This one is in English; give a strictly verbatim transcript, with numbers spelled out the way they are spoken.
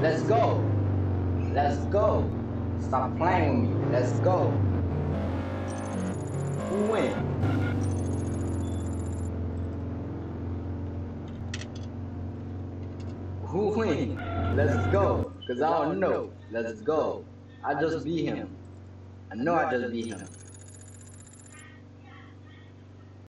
let's go. Let's go. Stop playing with me. Let's go. Who win? Who win? Let's go. Cause I don't know. Let's go. I just beat him. I know I just beat him.